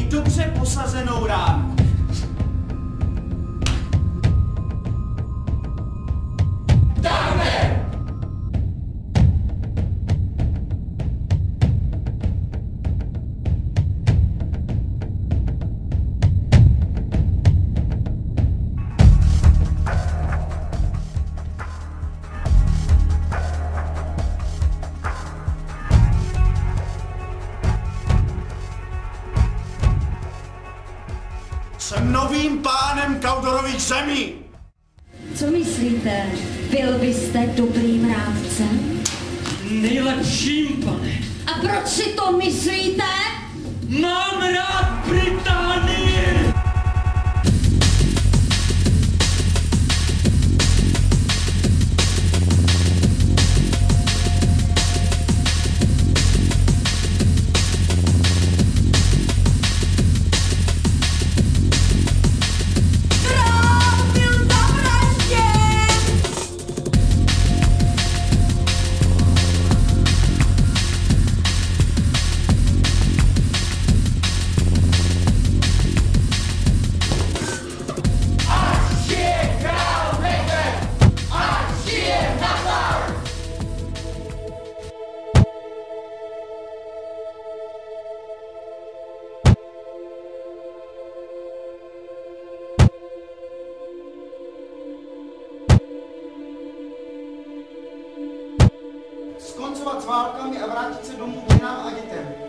dobře posazenou ránu. Dáme! Jsem novým pánem Kaudorových zemí. Co myslíte? Byl byste dobrým rádcem? Nejlepším, pane. A proč si to myslíte? Mám rád Británii! Skoncovat s válkami a vrátit se domů k ženám a dětem.